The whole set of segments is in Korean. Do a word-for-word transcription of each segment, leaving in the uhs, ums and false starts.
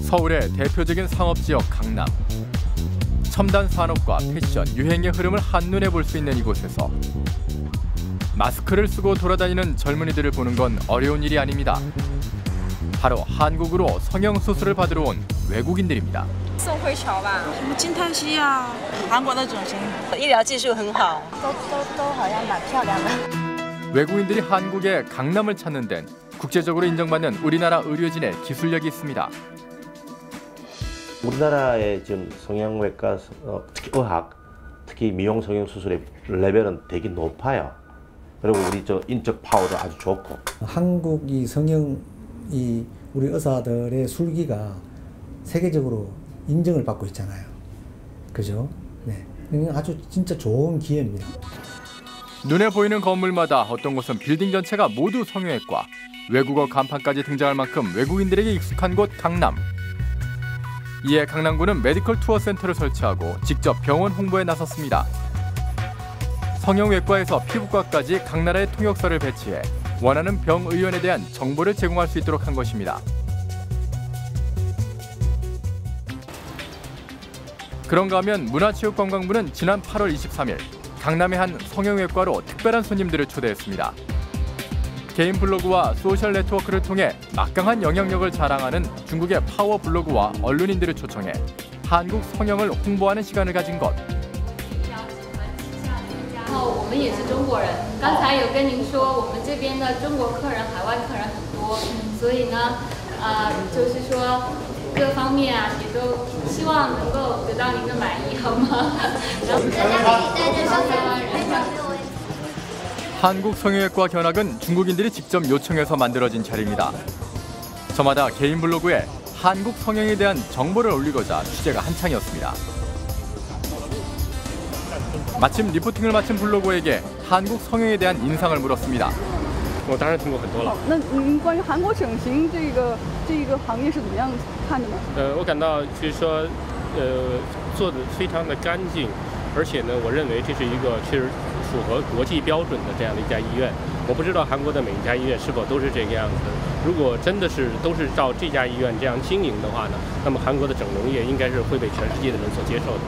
서울의 대표적인 상업지역 강남. 첨단 산업과 패션, 유행의 흐름을 한눈에 볼 수 있는 이곳에서 마스크를 쓰고 돌아다니는 젊은이들을 보는 건 어려운 일이 아닙니다. 바로 한국으로 성형수술을 받으러 온 외국인들입니다. 宋慧乔吧， 什么金泰熙啊，韩国的整形， 医疗技术很好， 都都都好像蛮漂亮的。 외국인들이 한국의 강남을 찾는 데는 국제적으로 인정받는 우리나라 의료진의 기술력이 있습니다. 우리나라의 지금 성형외과, 특히 의학, 특히 미용 성형 수술의 레벨은 되게 높아요. 그리고 우리 저 인적 파워도 아주 좋고. 한국이 성형이 우리 의사들의 술기가 세계적으로 인정을 받고 있잖아요. 그죠? 네, 아주 진짜 좋은 기회입니다. 눈에 보이는 건물마다 어떤 곳은 빌딩 전체가 모두 성형외과, 외국어 간판까지 등장할 만큼 외국인들에게 익숙한 곳 강남. 이에 강남구는 메디컬 투어 센터를 설치하고 직접 병원 홍보에 나섰습니다. 성형외과에서 피부과까지 각 나라의 통역사를 배치해 원하는 병 의원에 대한 정보를 제공할 수 있도록 한 것입니다. 그런가 하면 문화체육관광부는 지난 팔월 이십삼일 강남의 한 성형외과로 특별한 손님들을 초대했습니다. 개인 블로그와 소셜 네트워크를 통해 막강한 영향력을 자랑하는 중국의 파워 블로그와 언론인들을 초청해 한국 성형을 홍보하는 시간을 가진 것. 我们也是中国人，刚才有跟您说，我们这边的中国客人、海外客人很多，所以呢，呃，就是说各方面啊，也都希望能够得到您的满意，好吗？然后大家可以带着上台湾人。 한국 성형외과 견학은 중국인들이 직접 요청해서 만들어진 자리입니다. 저마다 개인 블로그에 한국 성형에 대한 정보를 올리고자 취재가 한창이었습니다. 마침 리포팅을 마친 블로거에게 한국 성형에 대한 인상을 물었습니다. 我当然听过很多了。 那您关于韩国整形这个这个行业是怎么样看的呢？ 呃，我感到就是说，呃，做的非常的干净，而且呢，我认为这是一个其实符合国际标准的这样的一家医院。我不知道韩国的每一家医院是否都是这个样子。如果真的是都是照这家医院这样经营的话呢，那么韩国的整容业应该是会被全世界的人所接受的。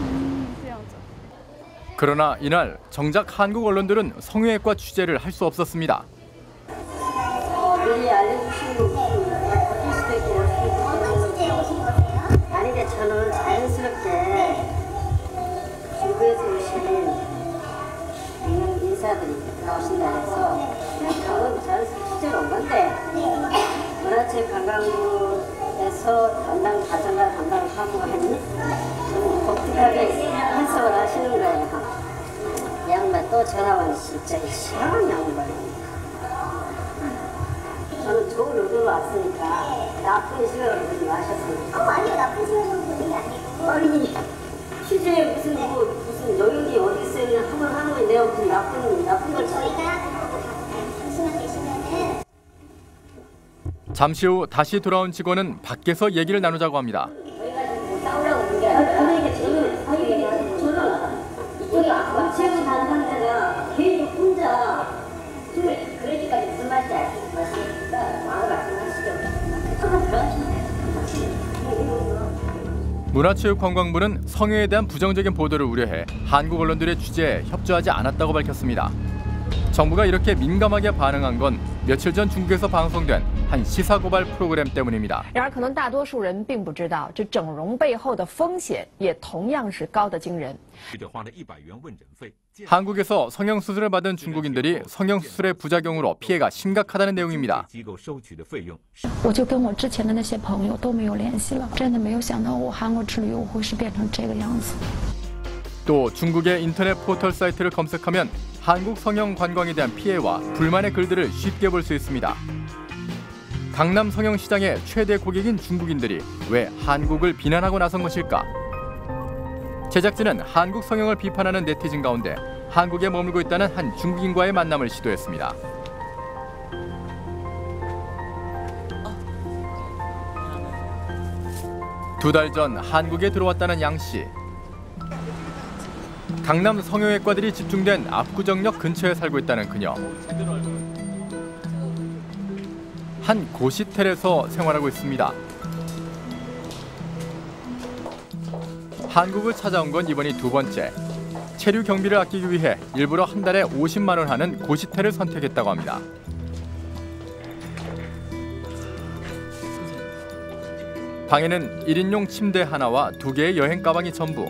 그러나 이날 정작 한국 언론들은 성형외과 취재를 할 수 없었습니다. 미리 알려주시는 어쩔 수도 있고 어떤 취재에 오신 거세요? 아니, 저는 자연스럽게 중국에서 오신 유명 인사들이 나오신다 해서 저는 자연스럽게 취재를 온 건데 문화체육관광부에서 담당 과정과 담당 사무관이 좀 독특하게 해석을 하시는 거예요. 양반 또 전화만 진짜 이상한 양반. 저는 좋은 의도로 왔으니까 나쁜 시간을 보지 마셨으니까. 어, 아니요, 나쁜 시간을 보는 게 아니고. 아니, 취재에 무슨 뭐 무슨 영역이 어디 있어요? 한번 하는 거 내가 무슨 나쁜 나쁜 걸 저희가 당신만 계시면은. 잠시 후 다시 돌아온 직원은 밖에서 얘기를 나누자고 합니다. 저희가 지금 싸우려고 하는 게 아니라 그러니까 저는 저는 저는 이쪽에 문체부 담당자가 개인 혼자 그러니까 무슨 말인지 아시겠습니까? 마음을 말씀하시죠. 조금 들어주시면 문화체육관광부는 성형에 대한 부정적인 보도를 우려해 한국 언론들의 취재에 협조하지 않았다고 밝혔습니다. 정부가 이렇게 민감하게 반응한 건 며칠 전 중국에서 방송된 한 시사 고발 프로그램 때문입니다. 然而，可能大多数人并不知道，这整容背后的风险也同样是高得惊人。 한국에서 성형수술을 받은 중국인들이 성형수술의 부작용으로 피해가 심각하다는 내용입니다. 我就跟我之前的那些朋友都没有联系了，真的没有想到我韩国之旅我会是变成这个样子。 또 중국의 인터넷 포털 사이트를 검색하면 한국 성형 관광에 대한 피해와 불만의 글들을 쉽게 볼 수 있습니다. 강남 성형시장의 최대 고객인 중국인들이 왜 한국을 비난하고 나선 것일까? 제작진은 한국 성형을 비판하는 네티즌 가운데 한국에 머물고 있다는 한 중국인과의 만남을 시도했습니다. 두 달 전 한국에 들어왔다는 양 씨. 강남 성형외과들이 집중된 압구정역 근처에 살고 있다는 그녀. 한 고시텔에서 생활하고 있습니다. 한국을 찾아온 건 이번이 두 번째. 체류 경비를 아끼기 위해 일부러 한 달에 오십만 원 하는 고시텔을 선택했다고 합니다. 방에는 일 인용 침대 하나와 두 개의 여행 가방이 전부.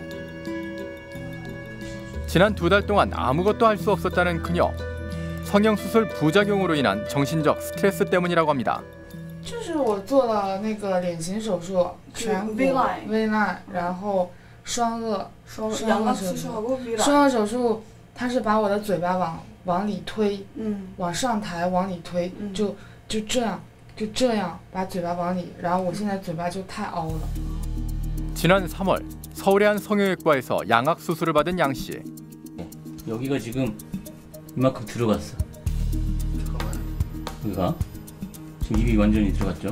지난 두 달 동안 아무것도 할 수 없었다는 그녀. 성형수술 부작용으로 인한 정신적 스트레스 때문이라고 합니다. 就是我做了那个脸型手术，颧骨、微烂，然后双颚、双颚手术。双颚手术，它是把我的嘴巴往往里推，嗯，往上抬，往里推，就就这样，就这样把嘴巴往里，然后我现在嘴巴就太凹了。 지난 삼월 서울의 한 성형외과에서 양악 수술을 받은 양 씨. 여기가 지금 이만큼 들어갔어. 잠깐만. 여기가 지금 입이 완전히 들어갔죠.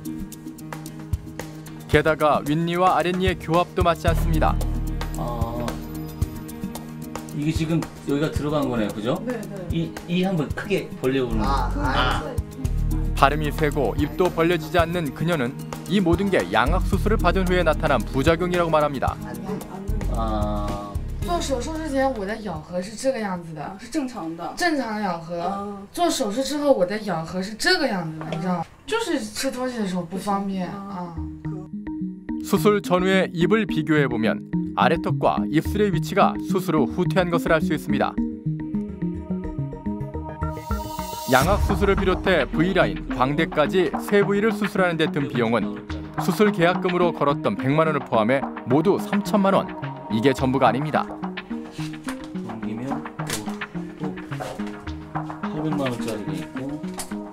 게다가 윗니와 아랫니의 교합도 맞지 않습니다. 아, 이게 지금 여기가 들어간 거네요, 그죠? 네, 네. 이, 이 한번 크게 벌려보는. 아, 아. 발음이 새고 입도 벌려지지 않는 그녀는 이 모든 게 양악 수술을 받은 후에 나타난 부작용이라고 말합니다. 아. 做手术之前，我的咬合是这个样子的，是正常的，正常咬合。做手术之后，我的咬合是这个样子的，你知道吗？就是吃东西的时候不方便啊。 수술 전후의 입을 비교해 보면 아래턱과 입술의 위치가 수술 후 후퇴한 것을 알 수 있습니다. 양악 수술을 비롯해 V라인, 광대까지 세 부위를 수술하는 데 든 비용은 수술 계약금으로 걸었던 백만 원을 포함해 모두 삼천만 원. 이게 전부가 아닙니다. 넘기면 또 팔백만 원짜리가 있고.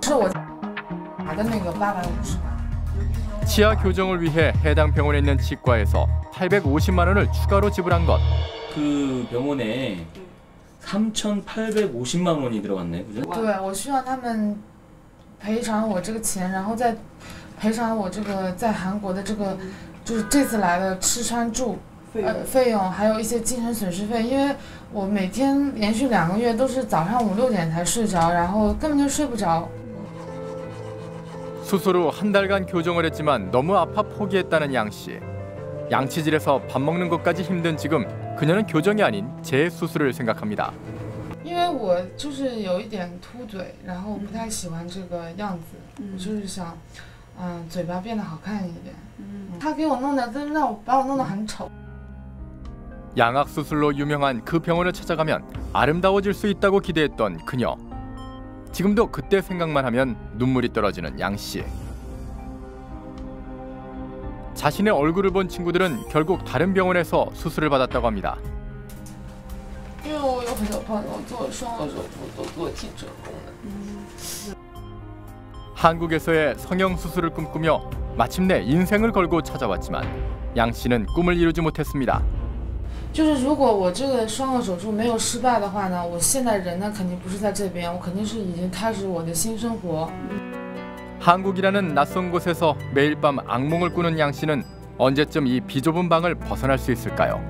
치아 교정을 위해 해당 병원에 있는 치과에서 팔백오십만 원을 추가로 지불한 것. 그 병원에 삼천팔백오십만 원이 들어갔네, 그죠? 对，我需要他们赔偿我这个钱，然后再赔偿我这个在韩国的这个，就是这次来的吃穿住。 呃，费用还有一些精神损失费，因为我每天连续两个月都是早上五六点才睡着，然后根本就睡不着。 수술 후 한 달간 교정을 했지만 너무 아파 포기했다는 양 씨. 양치질에서 밥 먹는 것까지 힘든 지금 그녀는 교정이 아닌 재수술을 생각합니다. 因为我就是有一点凸嘴，然后不太喜欢这个样子，我就是想，嗯，嘴巴变得好看一点。他给我弄的，真让我把我弄得很丑。 양악 수술로 유명한 그 병원을 찾아가면 아름다워질 수 있다고 기대했던 그녀. 지금도 그때 생각만 하면 눈물이 떨어지는 양 씨. 자신의 얼굴을 본 친구들은 결국 다른 병원에서 수술을 받았다고 합니다. 因为我有很多朋友做双颚手术都做体成功的。 한국에서의 성형 수술을 꿈꾸며 마침내 인생을 걸고 찾아왔지만 양 씨는 꿈을 이루지 못했습니다. 就是如果我这个双颚手术没有失败的话呢，我现在人呢肯定不是在这边，我肯定是已经开始我的新生活。 한국이라는 낯선 곳에서 매일 밤 악몽을 꾸는 양 씨는 언제쯤 이 비좁은 방을 벗어날 수 있을까요?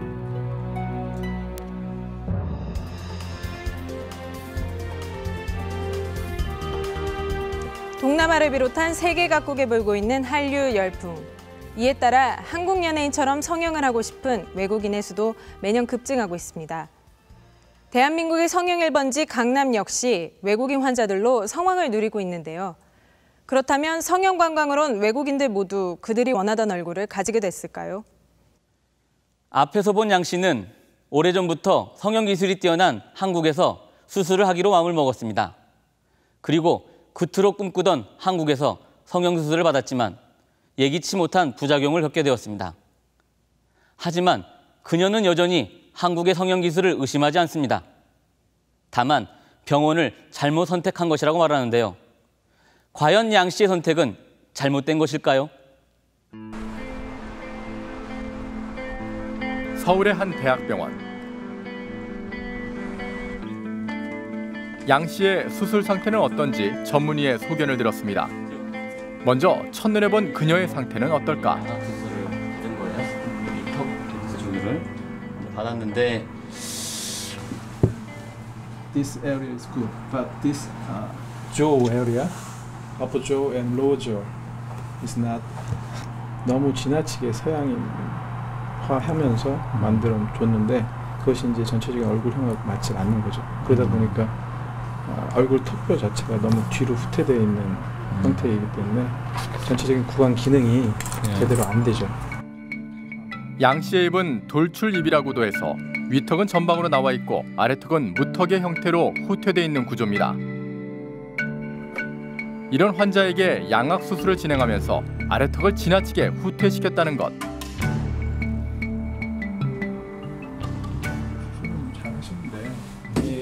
동남아를 비롯한 세계 각국에 불고 있는 한류 열풍. 이에 따라 한국 연예인처럼 성형을 하고 싶은 외국인의 수도 매년 급증하고 있습니다. 대한민국의 성형 일 번지 강남 역시 외국인 환자들로 성황을 누리고 있는데요. 그렇다면 성형 관광을 온 외국인들 모두 그들이 원하던 얼굴을 가지게 됐을까요? 앞에서 본 양 씨는 오래전부터 성형 기술이 뛰어난 한국에서 수술을 하기로 마음을 먹었습니다. 그리고 그토록 꿈꾸던 한국에서 성형 수술을 받았지만 예기치 못한 부작용을 겪게 되었습니다. 하지만 그녀는 여전히 한국의 성형 기술을 의심하지 않습니다. 다만 병원을 잘못 선택한 것이라고 말하는데요. 과연 양 씨의 선택은 잘못된 것일까요? 서울의 한 대학병원. 양 씨의 수술 상태는 어떤지 전문의의 소견을 들었습니다. 먼저 첫눈에 본 그녀의 상태는 어떨까? 수술을 받은 거예요. 이 턱 조기를 받았는데. This area is good, but this uh, jaw area, upper jaw and lower jaw is not. 너무 지나치게 서양인 하면서 만들어 줬는데 그것이 이제 전체적인 얼굴형하고 맞지 않는 거죠. 그러다 보니까 어, 얼굴 턱뼈 자체가 너무 뒤로 후퇴되어 있는 음. 형태이기 때문에 전체적인 구강 기능이 네. 제대로 안 되죠. 양 씨의 입은 돌출입이라고도 해서 위턱은 전방으로 나와 있고 아래턱은 무턱의 형태로 후퇴되어 있는 구조입니다. 이런 환자에게 양악 수술을 진행하면서 아래턱을 지나치게 후퇴시켰다는 것. 잘하시는데 이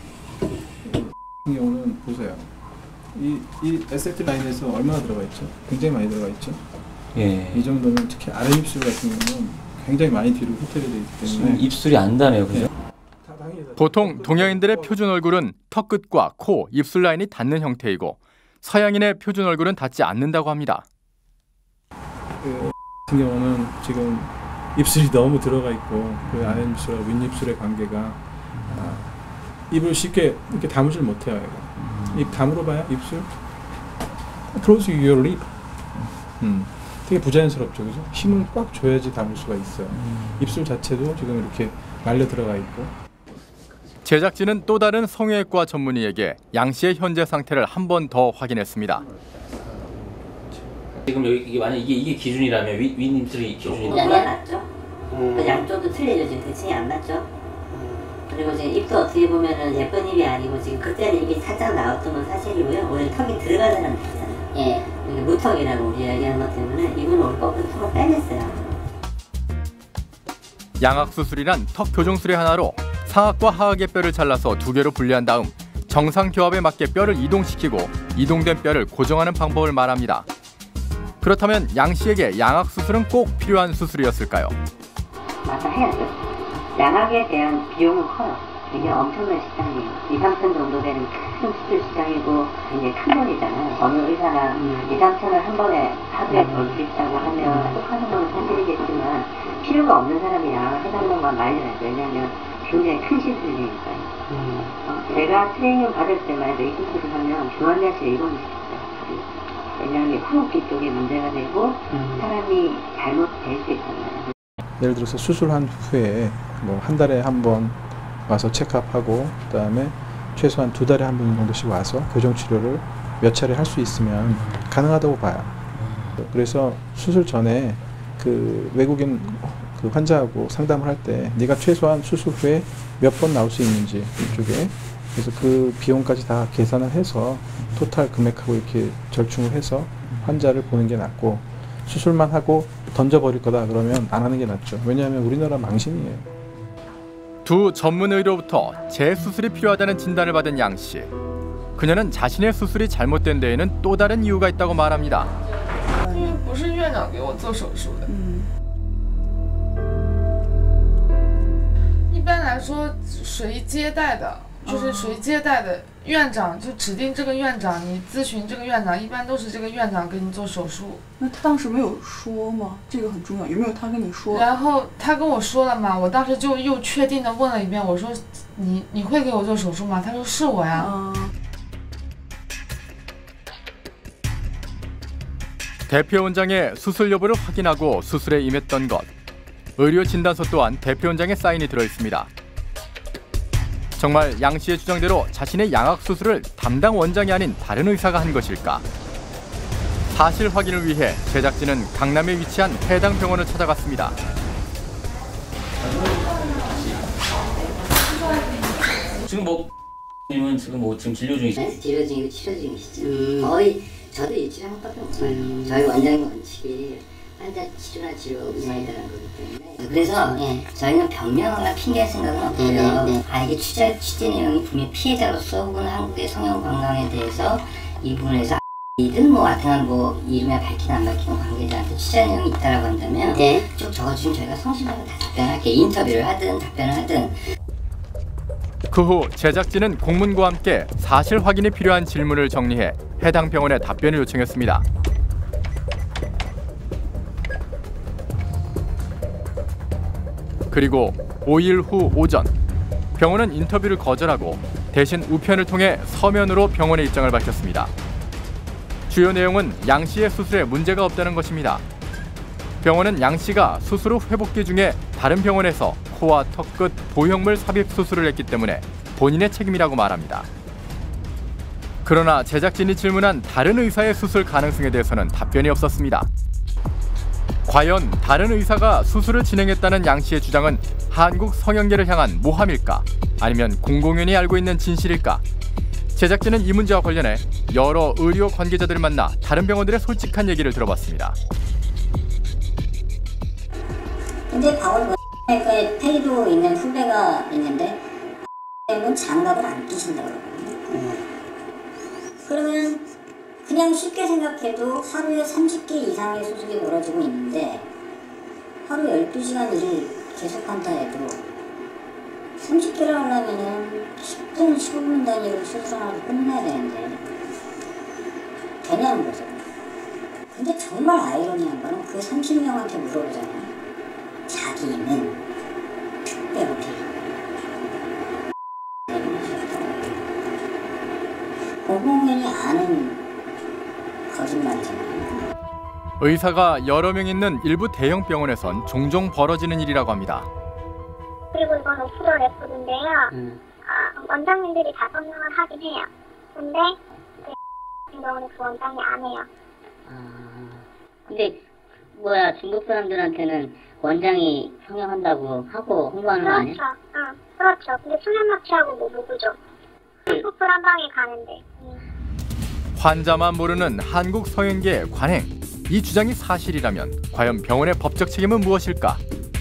경우는 보세요. 이, 이 에스에프티 라인에서 얼마나 들어가 있죠? 굉장히 많이 들어가 있죠. 예. 이 정도면 특히 아래 입술 같은 경우는 굉장히 많이 뒤로 후퇴되어 있기 때문에 입술이 안 닿네요, 그죠? 보통 동양인들의 표준 얼굴은 턱 끝과 코, 입술 라인이 닿는 형태이고 서양인의 표준 얼굴은 닿지 않는다고 합니다. 그 같은 경우는 지금 입술이 너무 들어가 있고 그 아래 입술과 윗입술의 관계가 아, 입을 쉽게 이렇게 다물질 못해요. 얘가. 입 다물어 봐요, 입술. Close your lip. 음. 되게 부자연스럽죠, 그죠? 힘을 꽉 줘야지 담을 수가 있어요. 음. 입술 자체도 지금 이렇게 말려 들어가 있고. 제작진은 또 다른 성형외과 전문의에게 양 씨의 현재 상태를 한 번 더 확인했습니다. 지금 여기 이게 만약 이게 이게 기준이라면 윗 윗입술이 기준이라면 양이 맞죠? 음. 그 양쪽도 틀리죠. 지금 대칭이 안 맞죠? 음. 그리고 지금 입도 어떻게 보면은 예쁜 입이 아니고 지금 그때는 입이 살짝 나왔던 건 사실이고요. 오히려 턱이 들어가는 입이잖아요. 예. 무턱이라고 우리 얘기하는 것 때문에 입은 오늘 거꾸로 턱을 빼냈어요. 양악 수술이란 턱 교정술의 하나로 상악과 하악의 뼈를 잘라서 두 개로 분리한 다음 정상 교합에 맞게 뼈를 이동시키고 이동된 뼈를 고정하는 방법을 말합니다. 그렇다면 양 씨에게 양악 수술은 꼭 필요한 수술이었을까요? 맞아, 해야죠. 양악에 대한 비용은 커요. 이게 엄청난 시장이에요. 이, 삼천 정도 되는 큰 수술 시장이고 이제 큰 돈이잖아요. 어느 의사나 음. 이, 삼천을 한 번에 하루에 벌 수 있다고 하면 꼭 하는 건 사실이겠지만 필요가 없는 사람이 양악을 해달라는 건 말이 나죠. 왜냐하면 굉장히 큰 시술이니까요. 음. 어, 제가 트레이닝 받을 때만 해도 이 수술을 하면 중환자실에 입원을 시켰어요. 왜냐하면 호흡기 쪽에 문제가 되고 음. 사람이 잘못될 수 있잖아요. 예를 들어서 수술한 후에 뭐 한 달에 한 번 와서 체크업하고 그다음에 최소한 두 달에 한 번 정도씩 와서 교정 치료를 몇 차례 할 수 있으면 가능하다고 봐요. 그래서 수술 전에 그 외국인 그 환자하고 상담을 할 때 네가 최소한 수술 후에 몇 번 나올 수 있는지 이쪽에 그래서 그 비용까지 다 계산을 해서 토탈 금액하고 이렇게 절충을 해서 환자를 보는 게 낫고 수술만 하고 던져버릴 거다 그러면 안 하는 게 낫죠. 왜냐하면 우리나라 망신이에요. 두 전문의로부터 재수술이 필요하다는 진단을 받은 양 씨. 그녀는 자신의 수술이 잘못된 데에는 또 다른 이유가 있다고 말합니다. 因为不是院长给我做手术的。一般来说，属于接待的，就是属于接待的院长就指定这个院长，你咨询这个院长，一般都是这个院长给你做手术。 那他当时没有说吗？这个很重要，有没有他跟你说？ 然后他跟我说了嘛，我当时就又确定的问了一遍，我说你你会给我做手术吗？他说是我呀。嗯 대표 원장의 수술 여부를 확인하고 수술에 임했던 것. 의료 진단서 또한 대표 원장의 사인이 들어 있습니다. 정말 양 씨의 주장대로 자신의 양악 수술을 담당 원장이 아닌 다른 의사가 한 것일까? 사실 확인을 위해 제작진은 강남에 위치한 해당 병원을 찾아갔습니다. 지금 뭐 님은 지금 뭐 지금 진료 중이시죠? 진료 중이고 치료 중이시죠. 음. 거의 저도 일주일에 한 번밖에 없어요. 음. 저희 원장님 원칙이 환자 치료나 치료 의사이다라는 거기 때문에 그래서 네. 저희는 병명이나 핑계 생각은 없고요. 네, 네. 아 이게 취재, 취재 내용이 분명히 피해자로서 혹은 한국의 성형 관광에 대해서 이 부분에서 이든 뭐 하여튼 뭐 이름에 밝히든 안 밝히든 관계자한테 취재 내용이 있다라고 한다면 네. 쭉 적어주시면 저희가 성실하게 다 답변할게요. 인터뷰를 하든 답변을 하든. 그 후 제작진은 공문과 함께 사실 확인이 필요한 질문을 정리해 해당 병원에 답변을 요청했습니다. 그리고 오 일 후 오전, 병원은 인터뷰를 거절하고 대신 우편을 통해 서면으로 병원의 입장을 밝혔습니다. 주요 내용은 양 씨의 수술에 문제가 없다는 것입니다. 병원은 양 씨가 수술 후 회복기 중에 다른 병원에서 코와 턱 끝 보형물 삽입 수술을 했기 때문에 본인의 책임이라고 말합니다. 그러나 제작진이 질문한 다른 의사의 수술 가능성에 대해서는 답변이 없었습니다. 과연 다른 의사가 수술을 진행했다는 양 씨의 주장은 한국 성형계를 향한 모함일까? 아니면 공공연히 알고 있는 진실일까? 제작진은 이 문제와 관련해 여러 의료 관계자들을 만나 다른 병원들의 솔직한 얘기를 들어봤습니다. 근데 박원과에 페이도 있는 후배가 있는데 는 장갑을 안 끼신다고 그러거든요. 그러면 그냥 쉽게 생각해도 하루에 삼십 개 이상의 수술이 벌어지고 있는데 하루 열두 시간 일을 계속한다 해도 삼십 개를 하려면은 십 분, 십오 분 단위로 수술 하나를 끝내야 되는데 되냐는 거죠. 근데 정말 아이러니한 거는 그 삼십 명한테 물어보잖아요. 자기는 특별히 공공연히 아는 거짓말이잖아요. 의사가 여러 명 있는 일부 대형 병원에선 종종 벌어지는 일이라고 합니다. 그리고 이건 오프더 레코드인데요. 음. 아, 원장님들이 다 성명을 하긴 해요. 근데 그 같은 경우는 그 원장이 안 해요. 아, 근데 뭐야 중국 사람들한테는 원장이 성형한다고 하고 홍보하는 거 아니야? 그렇죠. 응, 그렇죠. 근데 수면 마취하고 뭐 누구죠? 한국불 한 방에 가는데. 음. 환자만 모르는 한국 성형계의 관행. 이 주장이 사실이라면 과연 병원의 법적 책임은 무엇일까?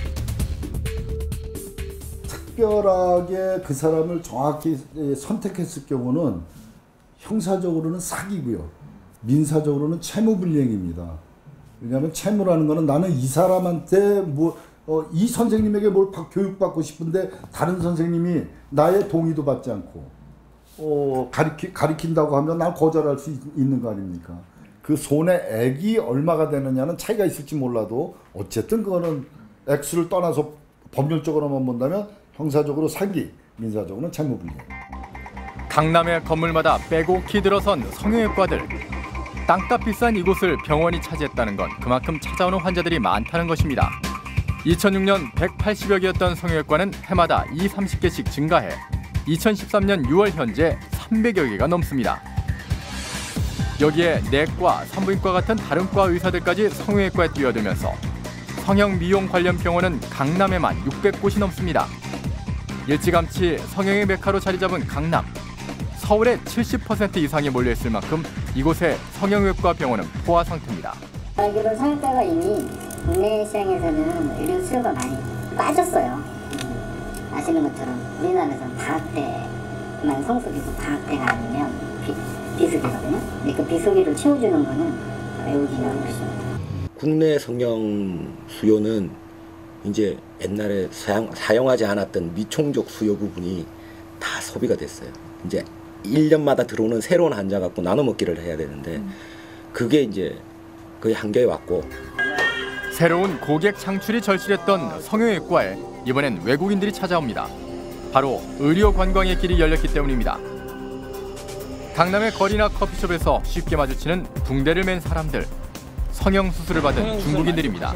특별하게 그 사람을 정확히 선택했을 경우는 형사적으로는 사기고요. 민사적으로는 채무불이행입니다. 왜냐하면 채무라는 거는 나는 이 사람한테 뭐, 어, 이 선생님에게 뭘 교육받고 싶은데 다른 선생님이 나의 동의도 받지 않고 어, 가르치, 가르친다고 하면 난 거절할 수 있, 있는 거 아닙니까? 그 손해액이 얼마가 되느냐는 차이가 있을지 몰라도 어쨌든 그거는 액수를 떠나서 법률적으로만 본다면 형사적으로 사기, 민사적으로는 채무불이행. 강남의 건물마다 빼곡히 들어선 성형외과들. 땅값 비싼 이곳을 병원이 차지했다는 건 그만큼 찾아오는 환자들이 많다는 것입니다. 이천육 년 백팔십여 개였던 성형외과는 해마다 이십, 삼십 개씩 증가해 이천십삼 년 유월 현재 삼백여 개가 넘습니다. 여기에 내과, 산부인과 같은 다른 과 의사들까지 성형외과에 뛰어들면서 성형 미용 관련 병원은 강남에만 육백 곳이 넘습니다. 일찌감치 성형의 메카로 자리 잡은 강남. 서울의 칠십 퍼센트 이상이 몰려있을 만큼 이곳의 성형외과 병원은 포화 상태입니다. 알기로 성형외과가 이미 국내 시장에서는 의료 수요가 많이 빠졌어요. 아시는 것처럼 우리나라에서는 방학 때만 성수기고 방학 때가 아니면 비, 비수기거든요. 근데 그 비수기를 채워주는 거는 외국인이라고 있습니다. 국내 성형 수요는 이제 옛날에 사용, 사용하지 않았던 미총족 수요 부분이 다 소비가 됐어요. 이제 일 년마다 들어오는 새로운 환자 갖고 나눠 먹기를 해야 되는데 그게 이제 거의 한계에 왔고 새로운 고객 창출이 절실했던 성형외과에 이번엔 외국인들이 찾아옵니다. 바로 의료 관광의 길이 열렸기 때문입니다. 강남의 거리나 커피숍에서 쉽게 마주치는 붕대를 맨 사람들. 성형 수술을 받은 중국인들입니다.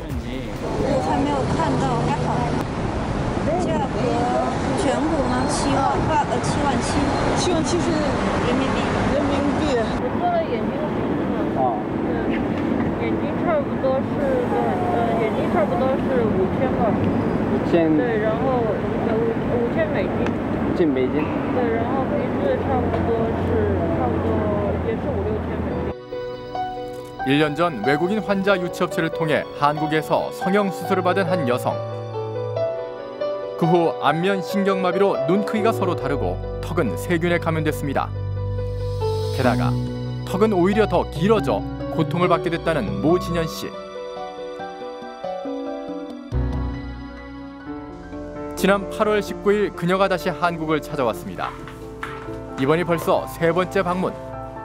일 년 전 외국인 환자 유치업체를 통해 한국에서 성형 수술을 받은 한 여성. 그 후 안면 신경마비로 눈 크기가 서로 다르고 턱은 세균에 감염됐습니다. 게다가 턱은 오히려 더 길어져 고통을 받게 됐다는 모진현 씨. 지난 팔월 십구일 그녀가 다시 한국을 찾아왔습니다. 이번이 벌써 세 번째 방문.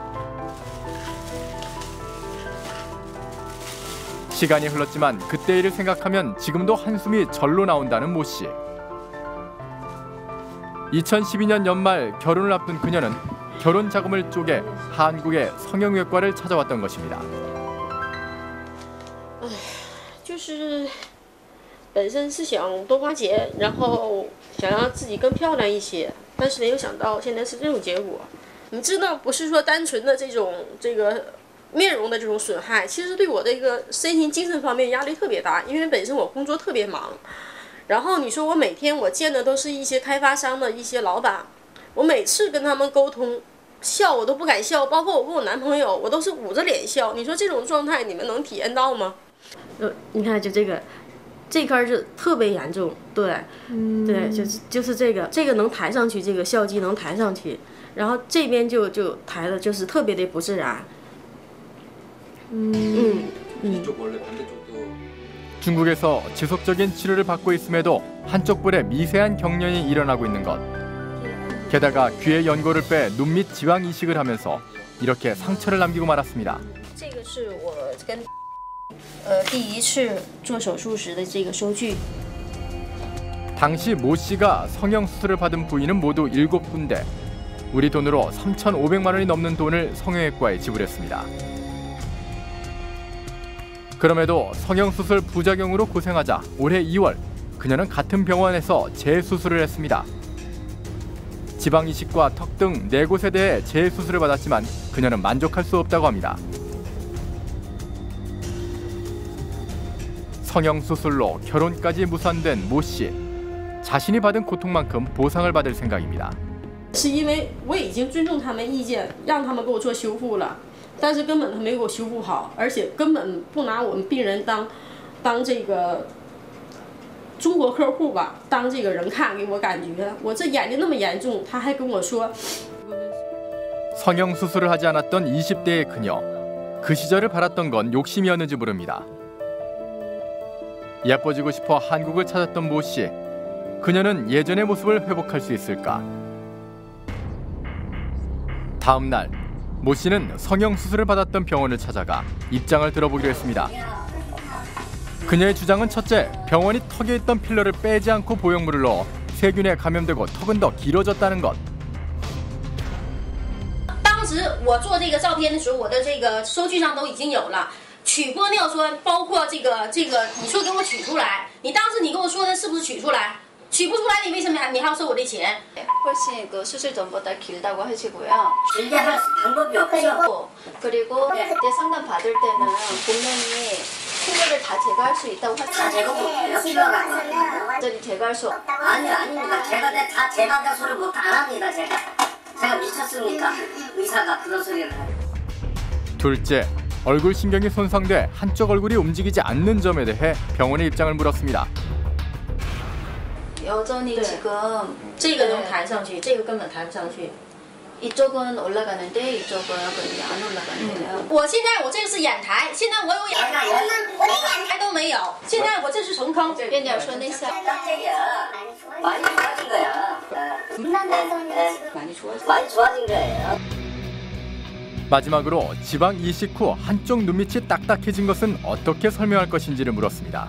시간이 흘렀지만 그때 일을 생각하면 지금도 한숨이 절로 나온다는 모 씨. 이천십이 년 연말 결혼을 앞둔 그녀는 결혼 자금을 쪼개 한국의 성형외과를 찾아왔던 것입니다. 就是本身是想多花钱，然后想让自己更漂亮一些，但是没有想到现在是这种结果。你知道，不是说单纯的这种这个面容的这种损害，其实对我的一个身心精神方面压力特别大，因为本身我工作特别忙。然后你说我每天我见的都是一些开发商的一些老板，我每次跟他们沟通，笑我都不敢笑，包括我跟我男朋友，我都是捂着脸笑。你说这种状态你们能体验到吗？呃，你看就这个，这根就特别严重，对，嗯、对，就是就是这个，这个能抬上去，这个笑肌能抬上去，然后这边就就抬的就是特别的不自然。嗯嗯嗯。 중국에서 지속적인 치료를 받고 있음에도 한쪽 볼에 미세한 경련이 일어나고 있는 것. 게다가 귀의 연고를 빼 눈 밑 지방 이식을 하면서 이렇게 상처를 남기고 말았습니다. 这个是我跟呃第一次做手术时的这个收据。 당시 모 씨가 성형 수술을 받은 부위는 모두 일곱 군데. 우리 돈으로 삼천오백만 원이 넘는 돈을 성형외과에 지불했습니다. 그럼에도 성형수술 부작용으로 고생하자 올해 이월 그녀는 같은 병원에서 재수술을 했습니다. 지방이식과 턱 등 네 곳에 대해 재수술을 받았지만 그녀는 만족할 수 없다고 합니다. 성형수술로 결혼까지 무산된 모 씨. 자신이 받은 고통만큼 보상을 받을 생각입니다. 是因为我已经尊重他们意见，让他们给我做修复了。 但是根本他没给我修复好，而且根本不拿我们病人当，当这个中国客户吧，当这个人看，给我感觉我这眼睛那么严重，他还跟我说。 성형 수술을 하지 않았던 이십 대의 그녀. 그 시절을 바랐던 건 욕심이었는지 모릅니다. 예뻐지고 싶어 한국을 찾았던 모 씨. 그녀는 예전의 모습을 회복할 수 있을까? 다음 날. 모 씨는 성형 수술을 받았던 병원을 찾아가 입장을 들어보기로 했습니다. 그녀의 주장은 첫째, 병원이 턱에 있던 필러를 빼지 않고 보형물을 넣어 세균에 감염되고 턱은 더 길어졌다는 것. 当时我做这个照片的时候，我的这个收据上都已经有了，取玻尿酸，包括这个这个，你说给我取出来，你当时你跟我说的是不是取出来？ 取不出来，你为什么还你还要收我的钱？ 훨씬 그 수술 전보다 길다고 하시고요. 길게 할 방법이 없죠. 그리고 그때 상담 받을 때는 분명히 필러를 다 제거할 수 있다고 하시죠. 다 제거 못해요. 필러가 완전히 제거할 수 없. 아니요, 아닙니다. 제가 다 제거한다는 소리 못 안 합니다. 제가 제가 미쳤습니까? 의사가 그런 소리를. 둘째, 얼굴 신경이 손상돼 한쪽 얼굴이 움직이지 않는 점에 대해 병원의 입장을 물었습니다. 여전히 네. 지금 这个能抬上去，这个根本抬不上去。 이쪽은 올라가는데 이쪽은 그냥 안 올라가는데요. 我现在我这个是眼台，现在我有眼台，我连眼台都没有。现在我这是成坑。 边点说那下。 많이 좋아진 거야. 많이 좋아진. 많이 좋아진 거예요. 마지막으로 지방 이식 후 한쪽 눈밑이 딱딱해진 것은 어떻게 설명할 것인지를 물었습니다.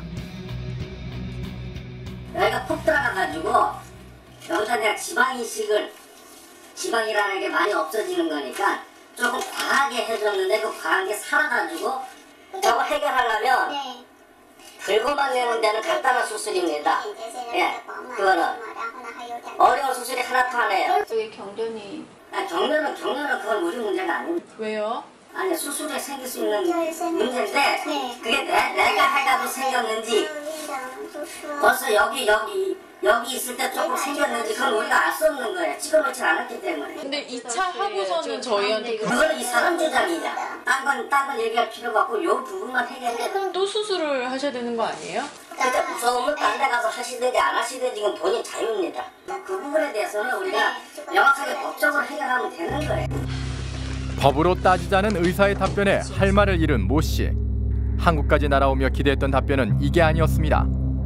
내가 푹 들어가가지고 여기다 내가 지방 이식을 지방이라는 게 많이 없어지는 거니까 조금 과하게 해줬는데 그 과한 게 살아가지고 저거 해결하려면 들고만 내는 데는 간단한 수술입니다. 예, 그거는 어려운 수술이 하나도 안 해요. 저기 경련이. 아, 경련은 경련은 그건 우리 문제가 아닙니다. 왜요? 아니 수술에 생길 수 있는 문제인데 그게 내, 내가 해가지고 생겼는지 벌써 여기 여기 여기 있을 때 조금 생겼는지 그건 우리가 알 수 없는 거예요. 찍어놓지 않았기 때문에. 근데 이 차 하고서는 저희한테 그건 이 사람 주장이냐. 딴 건 딴 건 얘기할 필요가 없고 요 부분만 해결해. 그럼 또 수술을 하셔야 되는 거 아니에요? 근데 무서우면 딴 데 가서 하시든지 안 하시든지 이건 본인 자유입니다. 그 부분에 대해서는 우리가 명확하게 법적으로 해결하면 되는 거예요. 법으로 따지자는 의사의 답변에 할 말을 잃은 모 씨. 한국까지 날아오며 기대했던 답변은 이게 아니었습니다.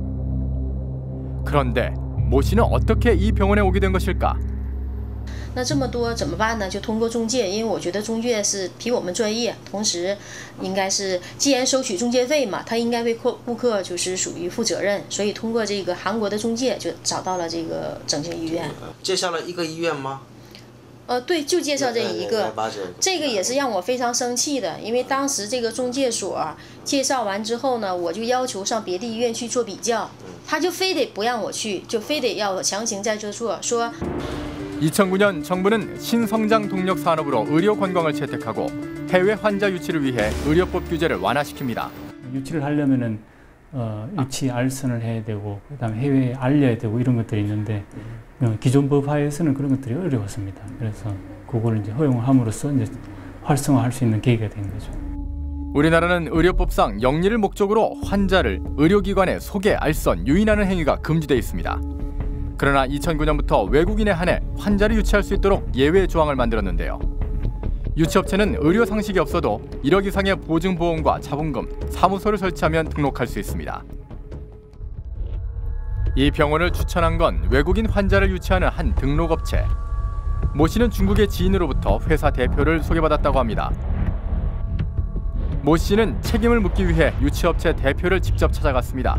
그런데 모 씨는 어떻게 이 병원에 오게 된 것일까? 那这么多怎么办呢？就通过中介，因为我觉得中介是比我们专业，同时应该是既然收取中介费嘛，他应该为客顾客就是属于负责任，所以通过这个韩国的中介就找到了这个整形医院。 介绍了一个医院吗？ 呃，对，就介绍这一个，这个也是让我非常生气的，因为当时这个中介所介绍完之后呢，我就要求上别的医院去做比较，他就非得不让我去，就非得要强行在这做，说。 이천구 년 정부는 신성장 동력 산업으로 의료 관광을 채택하고 해외 환자 유치를 위해 의료법 규제를 완화시킵니다. 유치를 하려면은 어, 유치 알선을 해야 되고 그다음에 해외에 알려야 되고 이런 것들이 있는데 어, 기존 법 하에서는 그런 것들이 어려웠습니다. 그래서 그걸 이제 허용함으로써 이제 활성화할 수 있는 계기가 된 거죠. 우리나라는 의료법상 영리를 목적으로 환자를 의료기관에 소개, 알선, 유인하는 행위가 금지돼 있습니다. 그러나 이천구 년부터 외국인에 한해 환자를 유치할 수 있도록 예외 조항을 만들었는데요. 유치업체는 의료 상식이 없어도 일억 이상의 보증보험과 자본금, 사무소를 설치하면 등록할 수 있습니다. 이 병원을 추천한 건 외국인 환자를 유치하는 한 등록업체. 모 씨는 중국의 지인으로부터 회사 대표를 소개받았다고 합니다. 모 씨는 책임을 묻기 위해 유치업체 대표를 직접 찾아갔습니다.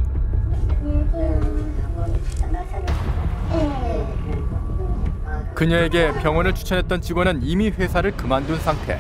그녀에게 병원을 추천했던 직원은 이미 회사를 그만둔 상태.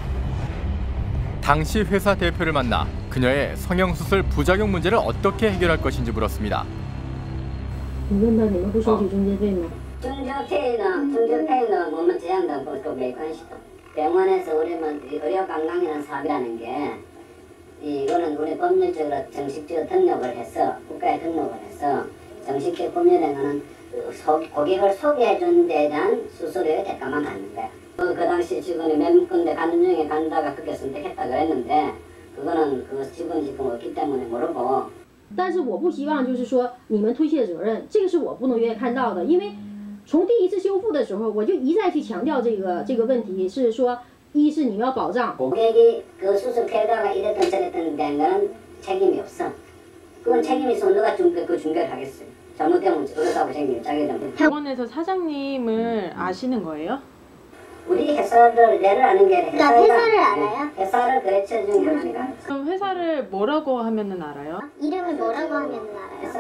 당시 회사 대표를 만나 그녀의 성형수술 부작용 문제를 어떻게 해결할 것인지 물었습니다. 你问到你们不收取中介费吗？中介费呢？中介费呢？我们这样的不都没关系的。병원에서 우리는 의료 관광이라는 사업이라는 게 이거는 우리 법률적으로 정식적으로 등록을 해서 국가에 등록을 해서 정식적 법률에는 고객을 소개해준 데에 대한 수수료의 대가만 받는 거야. 그, 그 당시 직원이 몇 군데 가는 중에 간다가 그렇게 선택했다 그랬는데 그거는 그 직원이 지금 없기 때문에 모르고. 但是我不希望就是说你们推卸责任，这个是我不能愿意看到的，因为从第一次修复的时候我就一再去强调这个这个问题，是说一是你们要保障。 고객이 그 수술 결과가 이랬던 저랬던 된 거는 책임이 없어. 그건 책임이 있으면 누가 중, 그 중개를 하겠어요. 잘못되면 의사하고 책임이 짜게 되면. 병원에서 사장님을 아시는 거예요? 우리 회사를 내를 아는 게 회사가, 그러니까 회사를 알아요? 회사를 거래처 중에 우리가. 그럼 회사를 뭐라고 하면은 알아요? 이름을 뭐라고 하면은 알아요?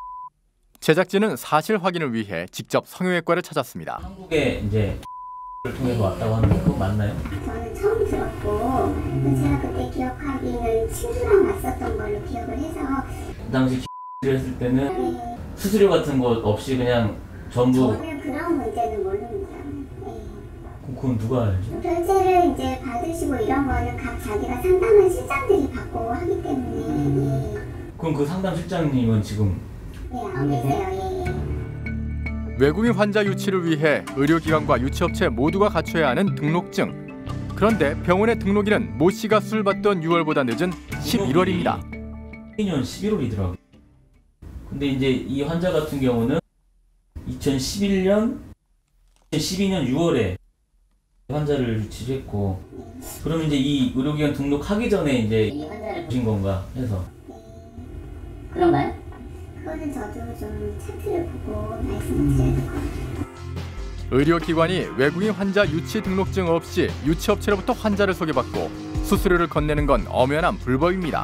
제작진은 사실 확인을 위해 직접 성형외과를 찾았습니다. 한국에 이제 를 통해서 왔다고 하는데 그거 맞나요? 저는 처음 들었고 제가 그때 기억하기는 친구랑 왔었던 걸로 기억을 해서 그 당시 했을 때는 네. 수수료 같은 거 없이 그냥 전부. 저는 그런 문제는 모릅니다. 네. 그건 누가 알죠? 결제를 이제 받으시고 이런 거는 각 자기가 상담한 실장들이 받고 하기 때문에. 예. 그럼 그 상담 실장님은 지금? 네, 안 계세요. 예, 예. 외국인 환자 유치를 위해 의료기관과 유치업체 모두가 갖춰야 하는 등록증. 그런데 병원의 등록일은 모 씨가 수술받던 유월보다 늦은 십일월입니다. 이 년 십일월이더라고요. 근데 이제 이 환자 같은 경우는 이천십일 년, 이천십이 년 유월에 환자를 유치했고, 그러면 이제 이 의료기관 등록하기 전에 이제 주신 건가 해서. 그런가요? 그거는 저도 좀 차트를 보고 말씀을 드려야 될 것 같아요. 의료기관이 외국인 환자 유치 등록증 없이 유치업체로부터 환자를 소개받고 수수료를 건네는 건 엄연한 불법입니다.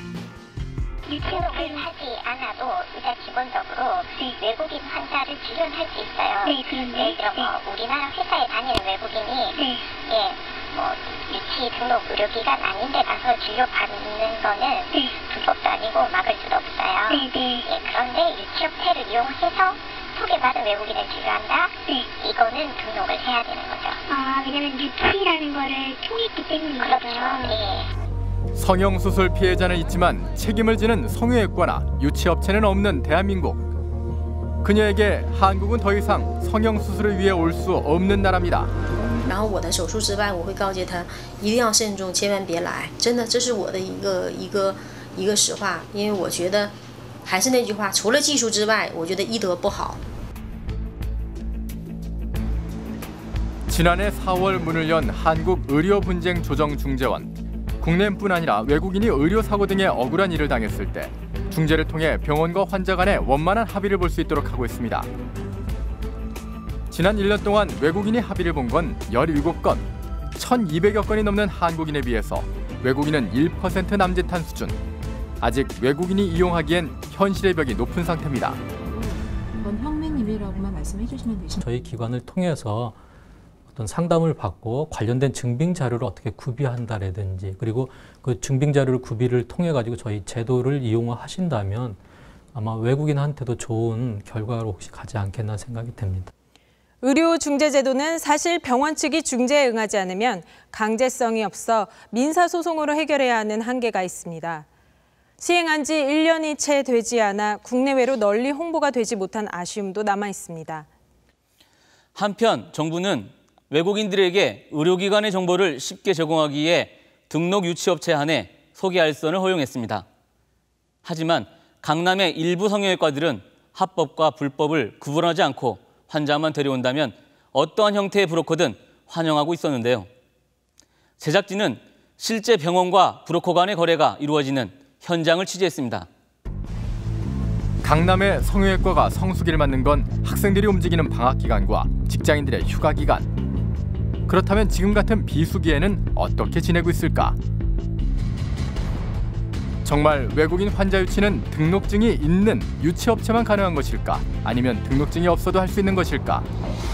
유치업을 하지 않아도 일단 기본적으로 외국인 환자를 지원할 수 있어요. 네, 그런데 예를 들어 뭐 우리나라 회사에 다니는 외국인이 네. 예, 뭐 유치 등록 의료기관 아닌 데 가서 진료받는 거는 네. 불법도 아니고 막을 수도 없어요. 네, 네. 예, 그런데 유치업체를 이용해서 소개받은 외국인을 진료한다? 네. 이거는 등록을 해야 되는 거죠. 아, 왜냐면 유치라는 거를 통했기 때문인 거죠. 그렇죠. 예. 성형수술 피해자는 있지만 책임을 지는 성형외과나 유치업체는 없는 대한민국. 그녀에게 한국은 더 이상 성형수술을 위해 올 수 없는 나라입니다. 然后我的手术之外，我会告诫他一定要慎重，千万别来。真的，这是我的一个一个一个实话，因为我觉得还是那句话，除了技术之外，我觉得医德不好。 지난해 사월 문을 연 한국의료분쟁조정중재원. 국내뿐 아니라 외국인이 의료사고 등의 억울한 일을 당했을 때 중재를 통해 병원과 환자 간의 원만한 합의를 볼 수 있도록 하고 있습니다. 지난 일 년 동안 외국인이 합의를 본 건 열일곱 건, 천이백여 건이 넘는 한국인에 비해서 외국인은 일 퍼센트 남짓한 수준. 아직 외국인이 이용하기엔 현실의 벽이 높은 상태입니다. 이건 형매님이라고만 말씀해 주시면 되십니다. 저희 기관을 통해서 어떤 상담을 받고 관련된 증빙 자료를 어떻게 구비한다라든지 그리고 그 증빙 자료를 구비를 통해 가지고 저희 제도를 이용하신다면 아마 외국인한테도 좋은 결과로 혹시 가지 않겠나 생각이 됩니다. 의료 중재 제도는 사실 병원 측이 중재에 응하지 않으면 강제성이 없어 민사소송으로 해결해야 하는 한계가 있습니다. 시행한 지 일 년이 채 되지 않아 국내외로 널리 홍보가 되지 못한 아쉬움도 남아 있습니다. 한편 정부는 외국인들에게 의료기관의 정보를 쉽게 제공하기 위해 등록 유치업체 한해 소개 알선을 허용했습니다. 하지만 강남의 일부 성형외과들은 합법과 불법을 구분하지 않고 환자만 데려온다면 어떠한 형태의 브로커든 환영하고 있었는데요. 제작진은 실제 병원과 브로커 간의 거래가 이루어지는 현장을 취재했습니다. 강남의 성형외과가 성수기를 맞는 건 학생들이 움직이는 방학 기간과 직장인들의 휴가 기간. 그렇다면 지금 같은 비수기에는 어떻게 지내고 있을까? 정말 외국인 환자 유치는 등록증이 있는 유치업체만 가능한 것일까? 아니면 등록증이 없어도 할 수 있는 것일까?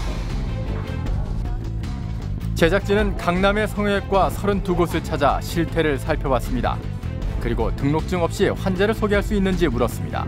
제작진은 강남의 성형외과 서른두 곳을 찾아 실태를 살펴봤습니다. 그리고 등록증 없이 환자를 소개할 수 있는지 물었습니다.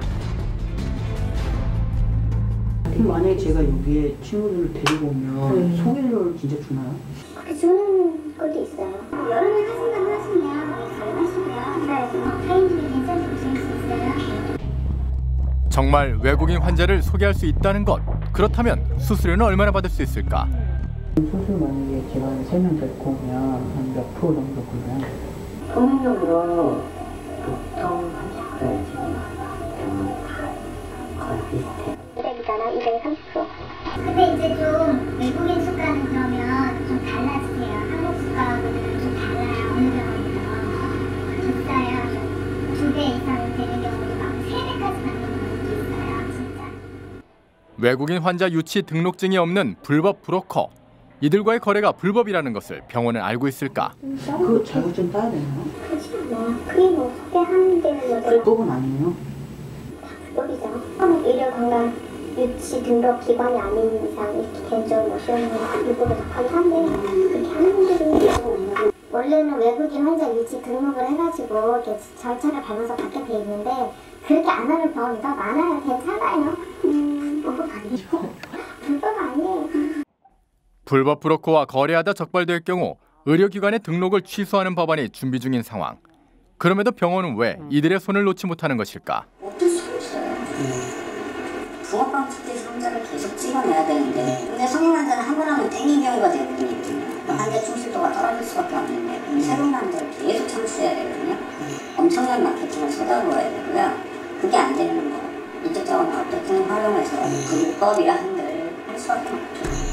만약에 제가 여기에 친구들을 데리고 오면 음. 소개를 진짜 주나요? 그렇게 주는 것도 있어요. 여러 명 하신다고 하시면 가능하시고요. 네, 타임 중에 괜찮게 보실 수 있어요. 정말 외국인 환자를 소개할 수 있다는 것. 그렇다면 수수료는 얼마나 받을 수 있을까? 수술 만약에 제가 세 명 데리고 오면 한 몇 프로 정도 보면? 통용적으로 보통 삼십 퍼센트 지금 거의 비슷해요. 이백이잖아, 이백삼십 퍼센트. 근데 이제 좀 외국인 수가는 그러면 좀 달라지세요. 한국 수가하고는 좀 달라요. 어느 병원이면 비싸요. 두 배 이상 되는 경우도 많고 세 배까지 받는 경우도 있어요. 진짜. 외국인 환자 유치 등록증이 없는 불법 브로커. 이들과의 거래가 불법이라는 것을 병원은 알고 있을까? 그 자격증 따야 되나요? 그렇지 뭐 그게 뭐 소개하는 데는 불법은 아니에요? 불법이죠. 의료관광 유치 등록 기관이 아닌 이상 이렇게 개인적으로 뭐 시험을 일부러 접하긴 한데 그렇게 하는 분들이 원래는 외국인 환자 유치 등록을 해가지고 이렇게 절차를 밟아서 받게 돼 있는데 그렇게 안 하는 병원이 더 많아요. 괜찮아요. 음, 불법 아니죠? 불법 아니에요. 불법 브로커와 거래하다 적발될 경우 의료기관의 등록을 취소하는 법안이 준비 중인 상황. 그럼에도 병원은 왜 이들의 손을 놓지 못하는 것일까? 어쩔 수 없어요. 붕어빵 측에서 환자를 계속 찍어내야 되는데 근데 성형 환자는 한 번 하면 땡긴 경우가 대부분이거든요. 환자 충실도가 떨어질 수밖에 없는데 그럼 새로운 환자를 계속 창출해야 되거든요. 엄청난 마케팅을 쏟아부어야 되고요. 그게 안 되는 거. 이쪽 자원을 어떻게든 활용해서 불법이라 한들 할 수밖에 없죠.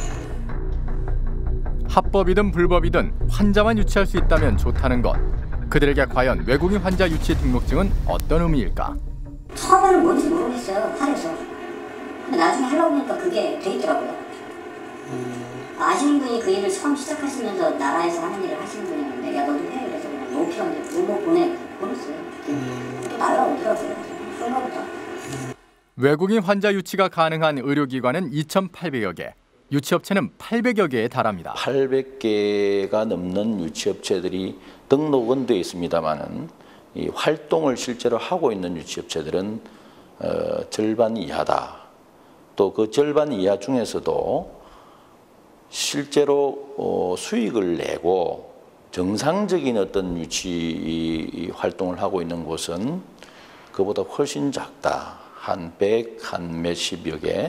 합법이든 불법이든 환자만 유치할 수 있다면 좋다는 것. 그들에게 과연 외국인 환자 유치 등록증은 어떤 의미일까? 처음에는 뭔지 모르겠어요. 팔에서. 근데 나중에 하려고 보니까 그게 돼 있더라고요. 아시는 분이 그 일을 처음 시작하시면서 나라에서 하는 일을 하시는 분이었는데 야 너도 해. 그래서 그냥 너무 필요한데 불법 보내 보냈어요. 또 날라오더라고요. 그런가 보다. 외국인 환자 유치가 가능한 의료기관은 이천팔백여 개. 유치업체는 팔백여 개에 달합니다. 팔백 개가 넘는 유치업체들이 등록은 되어 있습니다만은 이 활동을 실제로 하고 있는 유치업체들은 어, 절반 이하다. 또 그 절반 이하 중에서도 실제로 어, 수익을 내고 정상적인 어떤 유치 활동을 하고 있는 곳은 그보다 훨씬 작다. 한 백, 한 몇십여 개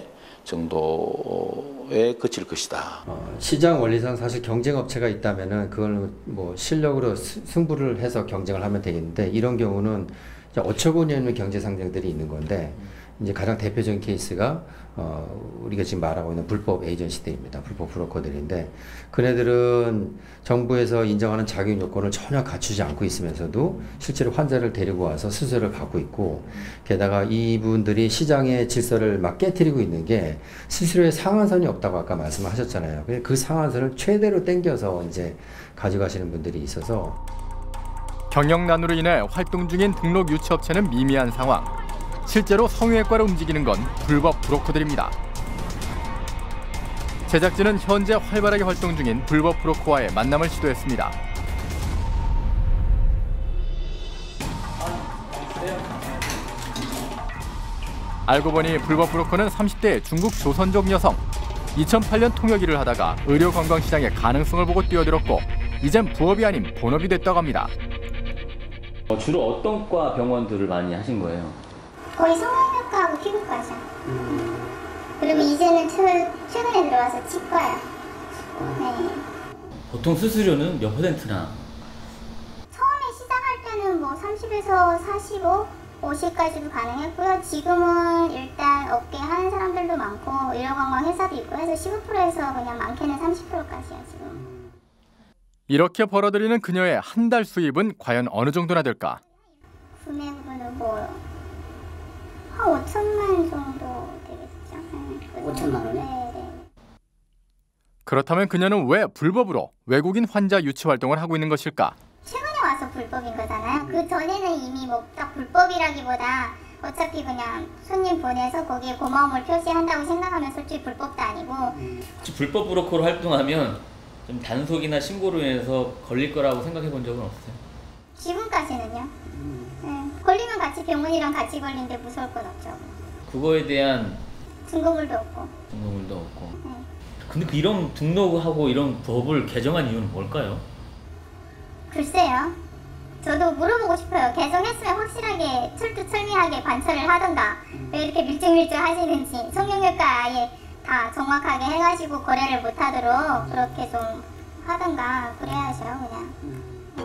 정도에 그칠 것이다. 어, 시장 원리상 사실 경쟁업체가 있다면은 그걸 뭐 실력으로 스, 승부를 해서 경쟁을 하면 되겠는데 이런 경우는 어처구니 없는 경제 상황들이 있는 건데 이제 가장 대표적인 케이스가 어, 우리가 지금 말하고 있는 불법 에이전시들입니다. 불법 브로커들인데 그네들은 정부에서 인정하는 자격 요건을 전혀 갖추지 않고 있으면서도 실제로 환자를 데리고 와서 수술을 받고 있고 게다가 이분들이 시장의 질서를 막 깨트리고 있는 게 수수료에 상한선이 없다고 아까 말씀하셨잖아요. 그 상한선을 최대로 땡겨서 이제 가져가시는 분들이 있어서 경영난으로 인해 활동 중인 등록 유치업체는 미미한 상황. 실제로 성형외과를 움직이는 건 불법 브로커들입니다. 제작진은 현재 활발하게 활동 중인 불법 브로커와의 만남을 시도했습니다. 알고 보니 불법 브로커는 삼십 대 중국 조선족 여성. 이천팔 년 통역 일을 하다가 의료관광시장의 가능성을 보고 뛰어들었고 이젠 부업이 아닌 본업이 됐다고 합니다. 어, 주로 어떤 과 병원들을 많이 하신 거예요? 거의 성형외과하고 피부과죠. 음. 그리고 이제는 최, 최근에 들어와서 치과요. 네. 보통 수수료는 몇 퍼센트나? 처음에 시작할 때는 뭐 삼십에서 사십오, 오십까지도 가능했고요. 지금은 일단 업계 하는 사람들도 많고 의료관광 회사도 있고 해서 십오 퍼센트에서 그냥 많게는 삼십 퍼센트까지요 지금. 이렇게 벌어들이는 그녀의 한 달 수입은 과연 어느 정도나 될까? 구매금은 뭐 한 오천만 정도 되겠죠. 오천만 원? 네, 네. 그렇다면 그녀는 왜 불법으로 외국인 환자 유치 활동을 하고 있는 것일까? 최근에 와서 불법인 거잖아요. 그 전에는 이미 뭐 딱 불법이라기보다 어차피 그냥 손님 보내서 거기에 고마움을 표시한다고 생각하면 솔직히 불법도 아니고. 불법 브로커로 활동하면 좀 단속이나 신고로 인해서 걸릴 거라고 생각해 본 적은 없어요? 지금까지는요. 네. 걸리면 같이 병원이랑 같이 걸리는데 무서울 건 없죠. 그거에 대한 증거물도 없고. 증거물도 없고. 네. 근데 이런 등록하고 이런 법을 개정한 이유는 뭘까요? 글쎄요. 저도 물어보고 싶어요. 개정했으면 확실하게 철두철미하게 관철을 하던가 왜 이렇게 밀증밀증 하시는지 성형외과 아예 다 정확하게 해가지고 거래를 못하도록 그렇게 좀 하던가 그래야죠 그냥.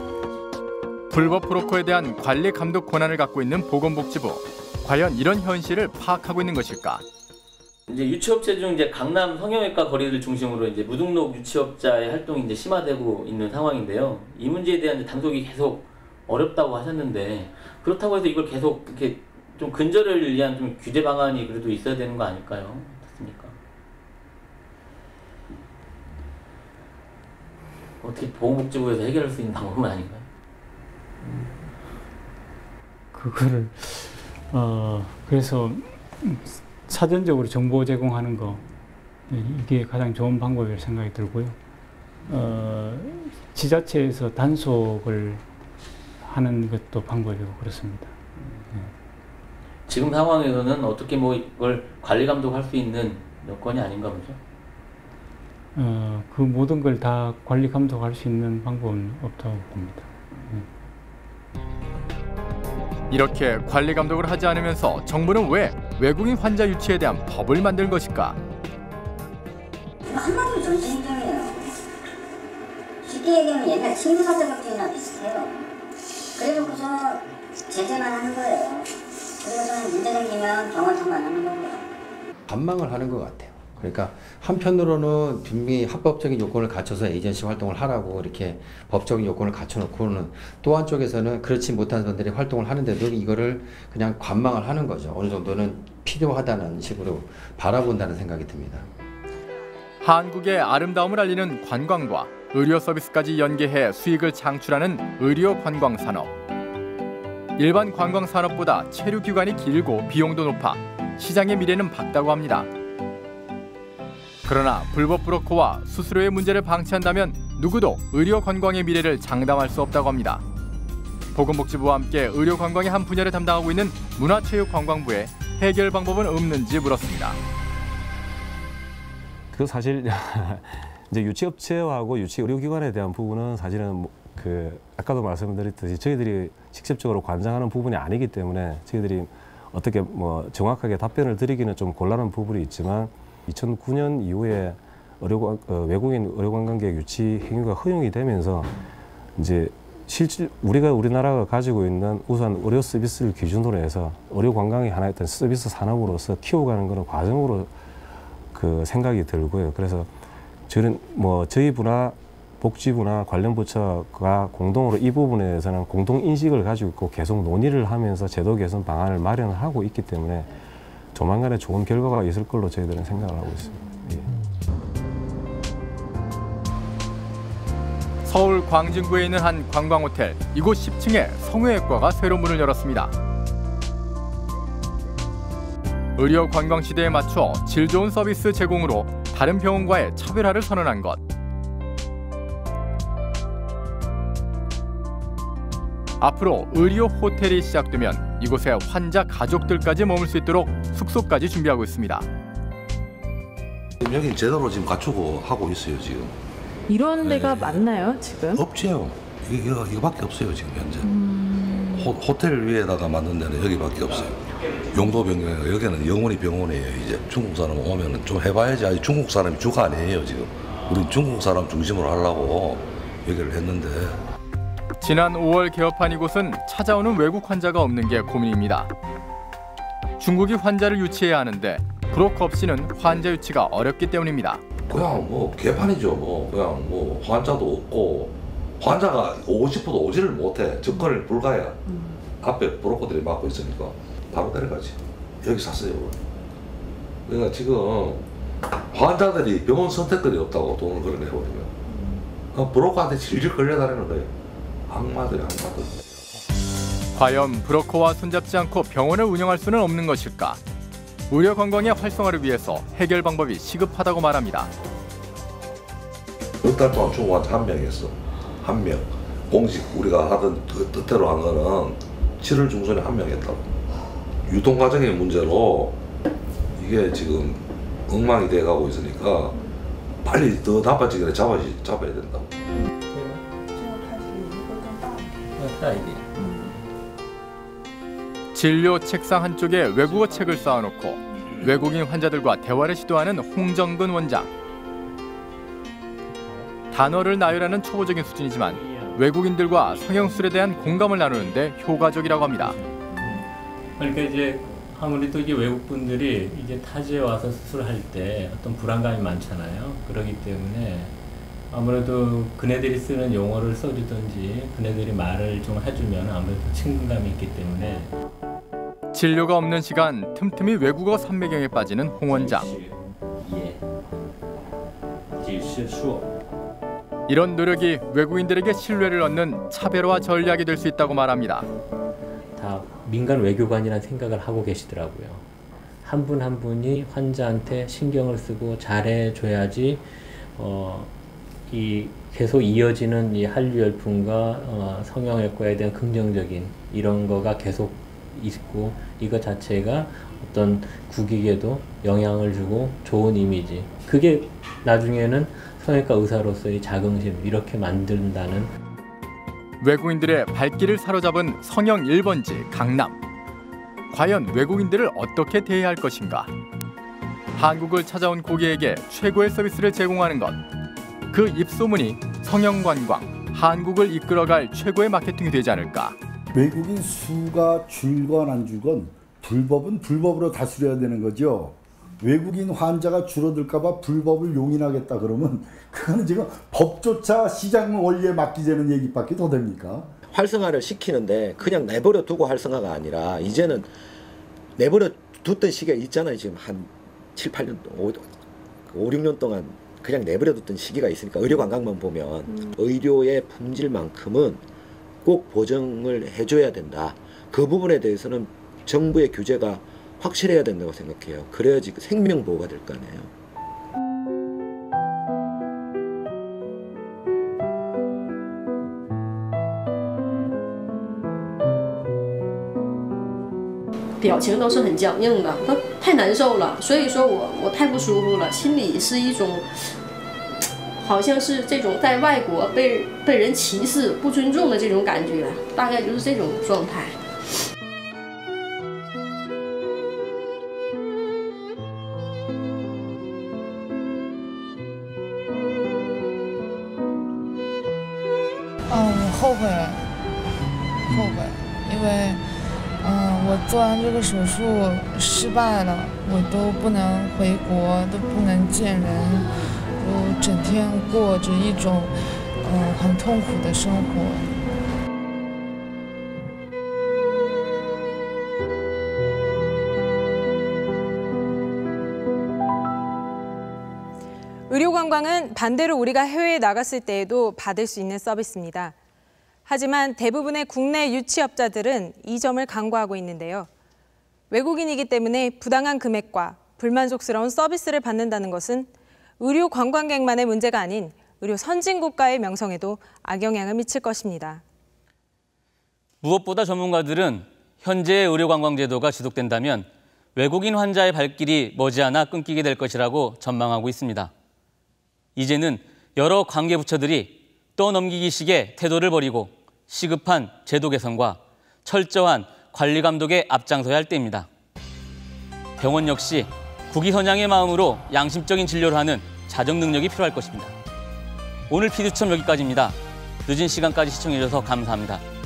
불법 브로커에 대한 관리 감독 권한을 갖고 있는 보건복지부. 과연 이런 현실을 파악하고 있는 것일까? 이제 유치업체 중 이제 강남 성형외과 거리를 중심으로 이제 무등록 유치업자의 활동이 이제 심화되고 있는 상황인데요. 이 문제에 대한 이제 단속이 계속 어렵다고 하셨는데 그렇다고 해서 이걸 계속 이렇게 좀 근절을 위한 좀 규제 방안이 그래도 있어야 되는 거 아닐까요? 어떻습니까? 어떻게 보건복지부에서 해결할 수 있는 방법은 아닌가요? 그거를 어 그래서 사전적으로 정보 제공하는 거 이게 가장 좋은 방법이라고 생각이 들고요. 어, 지자체에서 단속을 하는 것도 방법이고 그렇습니다. 네. 지금 상황에서는 어떻게 뭐 이걸 관리 감독할 수 있는 여건이 아닌가 보죠? 어, 그 모든 걸 다 관리 감독할 수 있는 방법은 없다고 봅니다. 네. 이렇게 관리 감독을 하지 않으면서 정부는 왜 외국인 환자 유치에 대한 법을 만든 것일까? 한마디로 정신병이에요. 쉽게 얘기하면 옛날 친구사자 같은이나 비슷해요. 그래놓고서 제재만 하는 거예요. 그래서 문제 생기면 병원 탓만 하는 거고요. 관망을 하는 것 같아요. 그러니까 한편으로는 분명히 합법적인 요건을 갖춰서 에이전시 활동을 하라고 이렇게 법적인 요건을 갖춰놓고는 또 한쪽에서는 그렇지 못한 분들이 활동을 하는데도 이거를 그냥 관망을 하는 거죠. 어느 정도는 필요하다는 식으로 바라본다는 생각이 듭니다. 한국의 아름다움을 알리는 관광과 의료 서비스까지 연계해 수익을 창출하는 의료 관광 산업. 일반 관광 산업보다 체류 기간이 길고 비용도 높아 시장의 미래는 밝다고 합니다. 그러나 불법 브로커와 수수료의 문제를 방치한다면 누구도 의료 관광의 미래를 장담할 수 없다고 합니다. 보건복지부와 함께 의료 관광의 한 분야를 담당하고 있는 문화체육관광부에 해결 방법은 없는지 물었습니다. 그 사실 이제 유치업체하고 유치 의료기관에 대한 부분은 사실은 그 아까도 말씀드렸듯이 저희들이 직접적으로 관장하는 부분이 아니기 때문에 저희들이 어떻게 뭐 정확하게 답변을 드리기는 좀 곤란한 부분이 있지만. 이천구 년 이후에 의료, 어, 외국인 의료관광객 유치 행위가 허용이 되면서 이제 실질 우리가 우리나라가 가지고 있는 우선 의료 서비스를 기준으로 해서 의료관광이 하나의 어떤 서비스 산업으로서 키워가는 그런 과정으로 그 생각이 들고요. 그래서 저는 뭐 저희 부나 복지부나 관련 부처가 공동으로 이 부분에 대해서는 공동 인식을 가지고 있고 계속 논의를 하면서 제도 개선 방안을 마련을 하고 있기 때문에. 조만간에 좋은 결과가 있을 걸로 저희들은 생각을 하고 있습니다. 예. 서울 광진구에 있는 한 관광호텔. 이곳 십 층에 성형외과가 새로 문을 열었습니다. 의료 관광 시대에 맞춰 질 좋은 서비스 제공으로 다른 병원과의 차별화를 선언한 것. 앞으로 의료 호텔이 시작되면 이곳에 환자 가족들까지 머물 수 있도록 숙소까지 준비하고 있습니다. 여기 제대로 지금 갖추고 하고 있어요 지금. 이런 데가 네. 맞나요 지금? 없지요. 이거 이거밖에 없어요 지금 현재. 음... 호, 호텔 위에다가 만든 데는 여기밖에 없어요. 용도 변경이고 여기는 영원히 병원이에요. 이제 중국 사람 오면은 좀 해봐야지. 아직 중국 사람이 주가 아니에요 지금. 우린 중국 사람 중심으로 하려고 여기를 했는데. 지난 오월 개업한 이곳은 찾아오는 외국 환자가 없는 게 고민입니다. 중국이 환자를 유치해야 하는데 브로커 없이는 환자 유치가 어렵기 때문입니다. 그냥 뭐 개판이죠. 뭐 그냥 뭐 환자도 없고 환자가 오고 싶어도 오지를 못해. 접근을 불가야. 음. 앞에 브로커들이 막고 있으니까 바로 데려가지. 여기 샀어요. 그러니까 지금 환자들이 병원 선택권이 없다고 돈을 걸어내버리면 음. 브로커한테 질질 끌려다니는 거예요. 악마들이 악마들. 과연 브로커와 손잡지 않고 병원을 운영할 수는 없는 것일까? 의료 관광의 활성화를 위해서 해결 방법이 시급하다고 말합니다. 몇 달 동안 중국 환자 한 명이었어. 한 명. 공식 우리가 하던 그 뜻대로 한 거는 칠월 중순에 한 명 했다고. 유통 과정의 문제로 이게 지금 엉망이 돼가고 있으니까 빨리 더 나빠지게 잡아야, 잡아야 된다고. 진료 책상 한쪽에 외국어 책을 쌓아놓고 외국인 환자들과 대화를 시도하는 홍정근 원장. 단어를 나열하는 초보적인 수준이지만 외국인들과 성형술에 대한 공감을 나누는데 효과적이라고 합니다. 그러니까 이제 아무래도 이게 외국 분들이 이제 타지에 와서 수술할 때 어떤 불안감이 많잖아요. 그렇기 때문에 아무래도 그네들이 쓰는 용어를 써주든지 그네들이 말을 좀 해주면 아무래도 친근감이 있기 때문에. 진료가 없는 시간 틈틈이 외국어 삼매경에 빠지는 홍 원장. 이런 노력이 외국인들에게 신뢰를 얻는 차별화 전략이 될 수 있다고 말합니다. 다 민간 외교관이라는 생각을 하고 계시더라고요. 한 분 한 분이 환자한테 신경을 쓰고 잘해줘야지 어, 이 계속 이어지는 이 한류 열풍과 어, 성형외과에 대한 긍정적인 이런 거가 계속 있고 이거 자체가 어떤 국익에도 영향을 주고 좋은 이미지. 그게 나중에는 성형외과 의사로서의 자긍심 이렇게 만든다는. 외국인들의 발길을 사로잡은 성형 일 번지 강남. 과연 외국인들을 어떻게 대해야 할 것인가? 한국을 찾아온 고객에게 최고의 서비스를 제공하는 것. 그 입소문이 성형관광, 한국을 이끌어갈 최고의 마케팅이 되지 않을까? 외국인 수가 줄건 안 줄건 불법은 불법으로 다스려야 되는 거죠. 외국인 환자가 줄어들까 봐 불법을 용인하겠다 그러면 그거는 지금 법조차 시장 원리에 맡기자는 얘기밖에 더 됩니까? 활성화를 시키는데 그냥 내버려 두고 활성화가 아니라 이제는 내버려 뒀던 시기가 있잖아요. 지금 한 칠, 팔 년, 오, 육 년 동안 그냥 내버려 뒀던 시기가 있으니까 의료 관광만 보면 음. 의료의 품질만큼은 꼭 보정을 해줘야 된다. 그 부분에 대해서는 정부의 규제가 확실해야 된다고 생각해요. 그래야지 생명보호가 될 거 아니에요. 表情都是很僵硬的，都太难受了。所以说我我太不舒服了，心里是一种，好像是这种在外国被被人歧视、不尊重的这种感觉，大概就是这种状态。 嗯，我后悔，后悔，因为，嗯，我做完这个手术失败了，我都不能回国，都不能见人，我整天过着一种，嗯，很痛苦的生活。 의료관광은 반대로 우리가 해외에 나갔을 때에도 받을 수 있는 서비스입니다. 하지만 대부분의 국내 유치업자들은 이 점을 간과하고 있는데요. 외국인이기 때문에 부당한 금액과 불만족스러운 서비스를 받는다는 것은 의료 관광객만의 문제가 아닌 의료 선진국가의 명성에도 악영향을 미칠 것입니다. 무엇보다 전문가들은 현재의 의료관광제도가 지속된다면 외국인 환자의 발길이 머지않아 끊기게 될 것이라고 전망하고 있습니다. 이제는 여러 관계부처들이 떠넘기기식의 태도를 버리고 시급한 제도 개선과 철저한 관리 감독에 앞장서야 할 때입니다. 병원 역시 국위선양의 마음으로 양심적인 진료를 하는 자정 능력이 필요할 것입니다. 오늘 피드점 여기까지입니다. 늦은 시간까지 시청해주셔서 감사합니다.